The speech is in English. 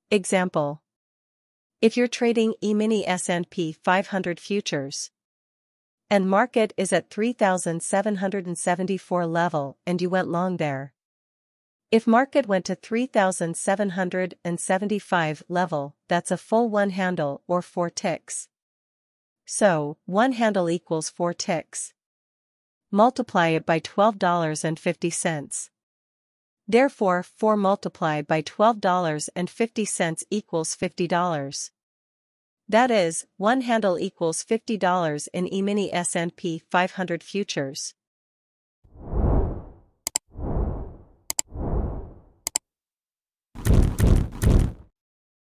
Example. If you're trading E-mini S&P 500 futures and market is at 3,774 level and you went long there. If market went to 3,775 level, that's a full one handle or 4 ticks. So, one handle equals 4 ticks. Multiply it by $12.50. Therefore, 4 multiplied by $12.50 equals $50. That is, one handle equals $50 in E-mini S&P 500 futures.